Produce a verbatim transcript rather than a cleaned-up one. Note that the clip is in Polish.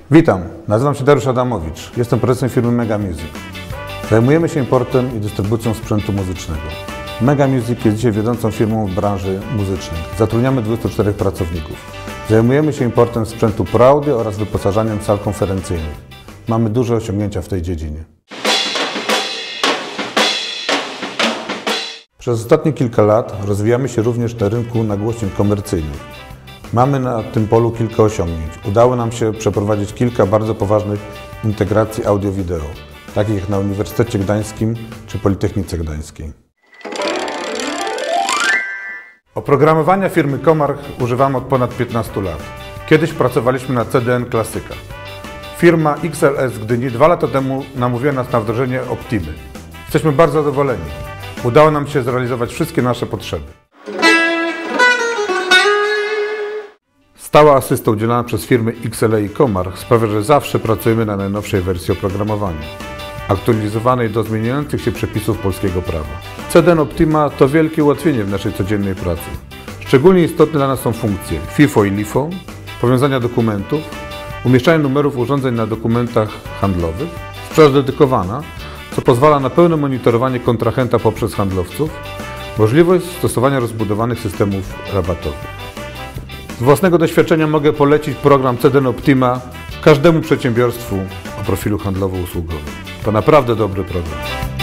Witam, nazywam się Dariusz Adamowicz, jestem prezesem firmy Mega Music. Zajmujemy się importem i dystrybucją sprzętu muzycznego. Mega Music jest dzisiaj wiodącą firmą w branży muzycznej. Zatrudniamy dwudziestu czterech pracowników. Zajmujemy się importem sprzętu Pro Audio oraz wyposażaniem sal konferencyjnych. Mamy duże osiągnięcia w tej dziedzinie. Przez ostatnie kilka lat rozwijamy się również na rynku nagłośnień komercyjnych. Mamy na tym polu kilka osiągnięć. Udało nam się przeprowadzić kilka bardzo poważnych integracji audio-wideo, takich jak na Uniwersytecie Gdańskim czy Politechnice Gdańskiej. Oprogramowania firmy Comarch używamy od ponad piętnastu lat. Kiedyś pracowaliśmy na C D N Klasyka. Firma X L S z Gdyni dwa lata temu namówiła nas na wdrożenie Optimy. Jesteśmy bardzo zadowoleni. Udało nam się zrealizować wszystkie nasze potrzeby. Stała asysta udzielana przez firmy X L A i Comarch sprawia, że zawsze pracujemy na najnowszej wersji oprogramowania, aktualizowanej do zmieniających się przepisów polskiego prawa. C D N Optima to wielkie ułatwienie w naszej codziennej pracy. Szczególnie istotne dla nas są funkcje FIFO i LIFO, powiązania dokumentów, umieszczanie numerów urządzeń na dokumentach handlowych, sprzedaż dedykowana, co pozwala na pełne monitorowanie kontrahenta poprzez handlowców, możliwość stosowania rozbudowanych systemów rabatowych. Z własnego doświadczenia mogę polecić program C D N Optima każdemu przedsiębiorstwu o profilu handlowo-usługowym. To naprawdę dobry program.